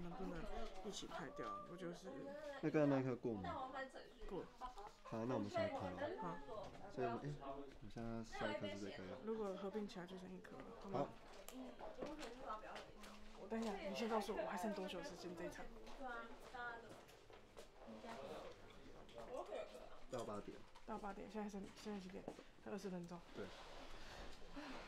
能不能一起拍掉？我就是那颗过吗？ 过。 好，那我们下一颗了。 好， 所以我们现在下一颗是这个。 如果合并起来就剩1颗了，好吗？ 好。 我等一下，你先告诉我还剩多久时间这一场？ 到8点。 到8点，现在几点？还20分钟。 对。